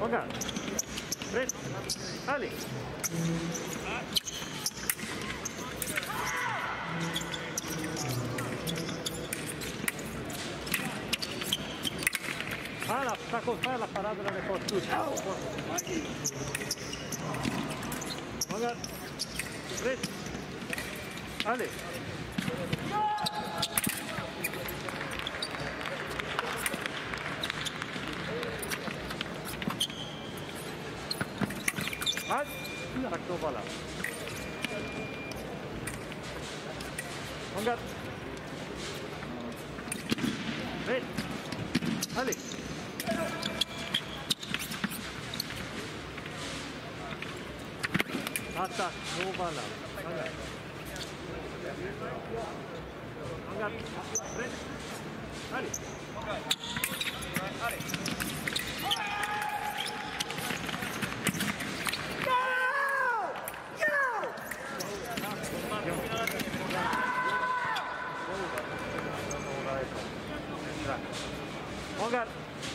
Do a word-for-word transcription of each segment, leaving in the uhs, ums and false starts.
Regarde. Prêt. Allez. Ah, la, sta con fare la parata dalle costure. Regarde. Prêt. Allez. Hadi, takto voilà. Regarde. Prêt. Allez. Attaque, no voilà. Regarde. Regarde. Prêt. Allez. Allez. Regarde.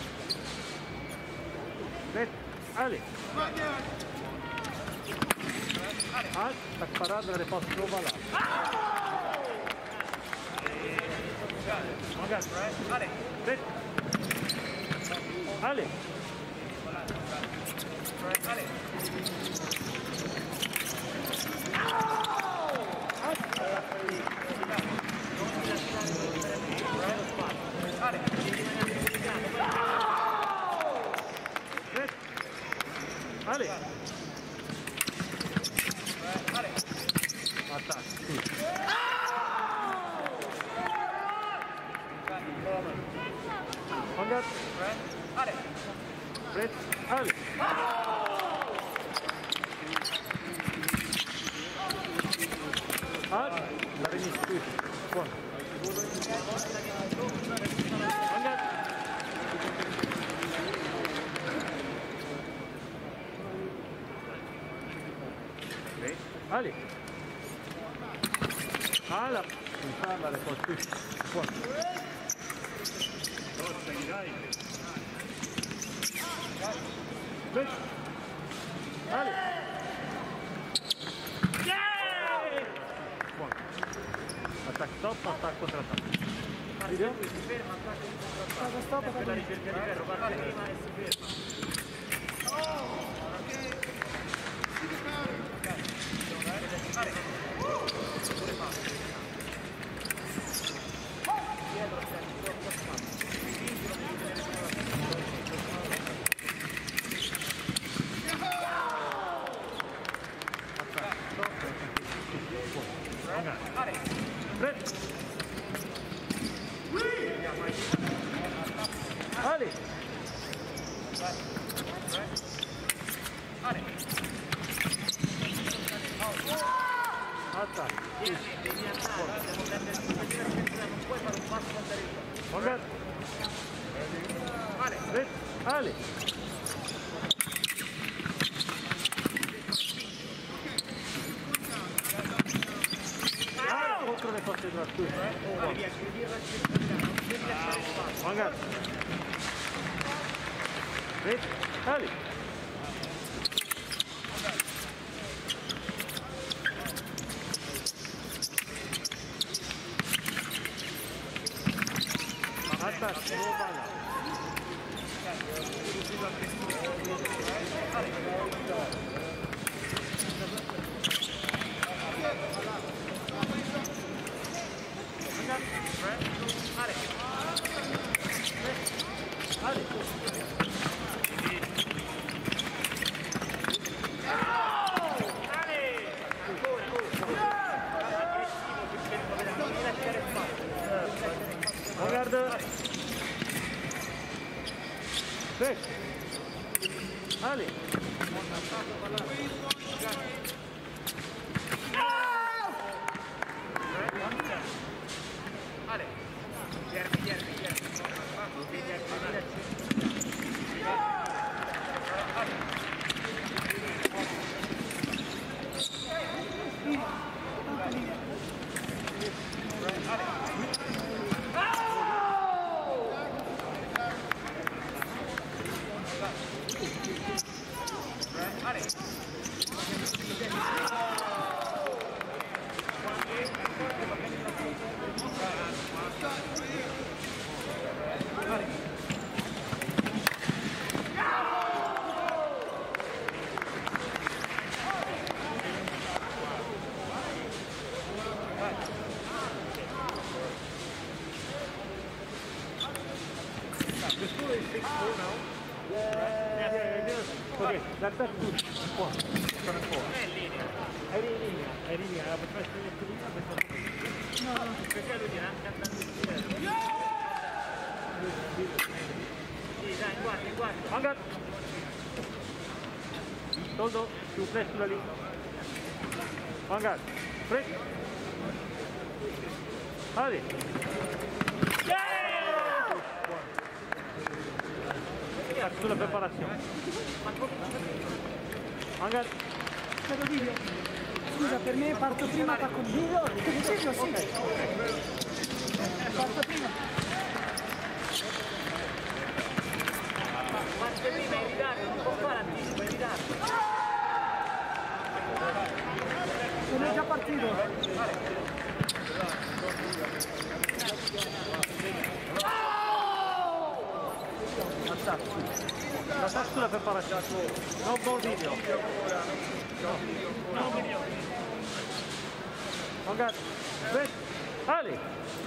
Prêt. Allez. Ah, tak parada dalle poste no voilà. Regarde. Allez. Prêt. Allez. Allez. Allez. Prêt. Allez. Allez. Attaque. Regarde. Allez. Prêt. Allez. Ah, la remise plus. Bon. Regarde. Allez. Ah là, une femme à la poste. Bon. Prêt. Allez. Bon. Attaque stop, attaque contre-attaque. Video? Attaque stop, attaque di ferro, parte prima e si ferma. Prêt. Allez. Allez. Attaque. Regarde. Allez. Prêt. Allez. Ah, contro le forze della tua. Regarde. Prêt. Allez. Attaque, no bala. Regarde. Prêt. Allez. Allez. Guilherme, Guilherme, Guilherme. Allez. Così, da te tutto, qua, sono qua. È in linea. È in linea, è in linea, la potresti utilizzare per no, no, perché lui viene anche andando in giro. Sì, dai, guarda, guarda. Hangar! Toldo, più flash sulla linea. Hangar, Prix. Allez. Sulla preparazione. Hangar. Scusa, per me parto prima attacco il video. Video sì. Okay. Parto prima. Ma se prima è in ritardo, non può fare anticipo, è in ritardo. Sono già partito. Attacco sulla preparazione. No buon video. No video. Hangar. Prix. Ali.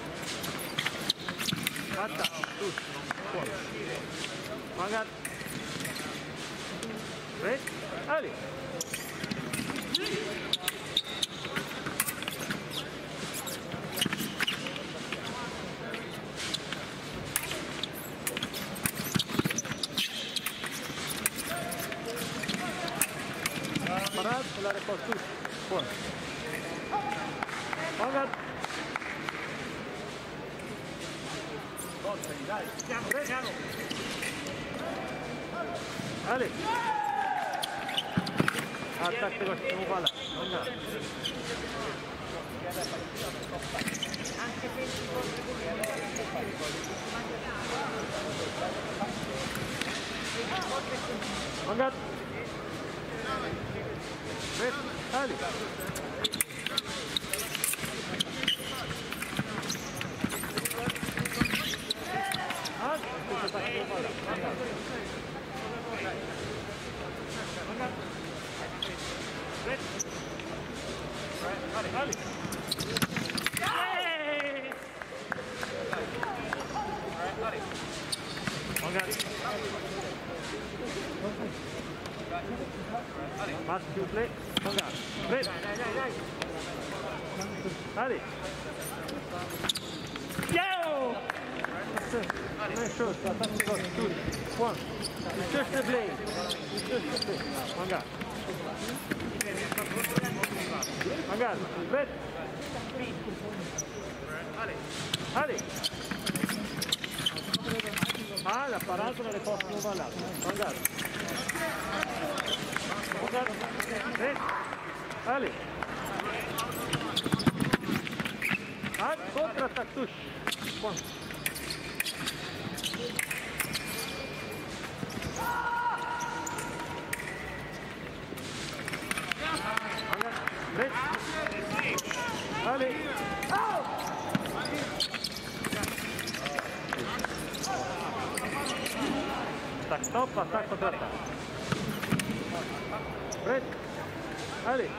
Attacco. Tutto. Fuori. Hangar. Prix. Ali. Parad e la riposta fuori. Hangar. Dai, piano, piano. Ali. Attacco con il palla. Hangar. Anche se si può Hangar. Prix. Ali. Mas più play, Hangar. Prix. Dai, dai, dai. Ali. Yo! Non short, attacco con tutti. One. It's just a blade. It's just a blade. Hangar. Hangar. Prix. Ali. Ah, l'ha parato nelle poste non ballate. Hangar. Hangar. Prix. Ali. Ah, contra-attack touche. One. Prix. Ali. Attack stop, attack contra-attack. Prix. Ali.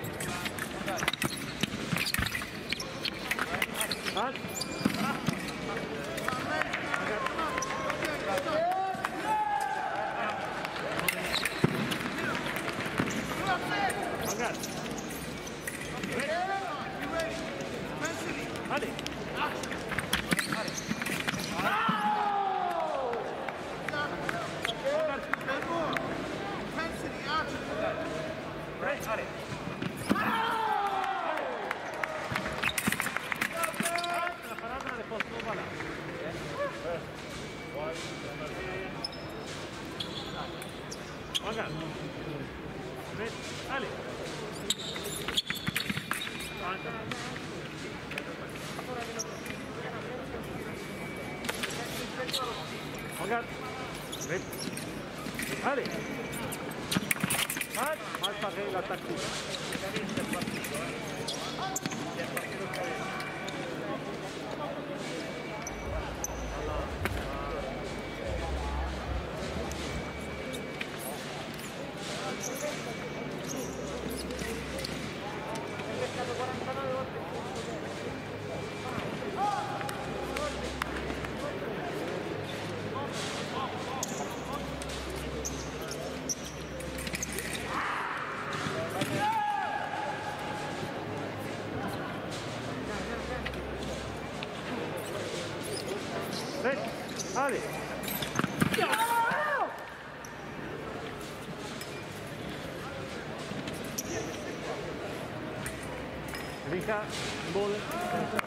Ah. Hangar. Ali. Prix. Ali. La parata le posso ballare. Hangar. Prix. Ali. Hangar. Prix. Ali. Mal, mal paré la tactique. Si è partito, eh. Si è partito il Cavese. È beccato quarantanove volte. Ale! Rika, Imboden.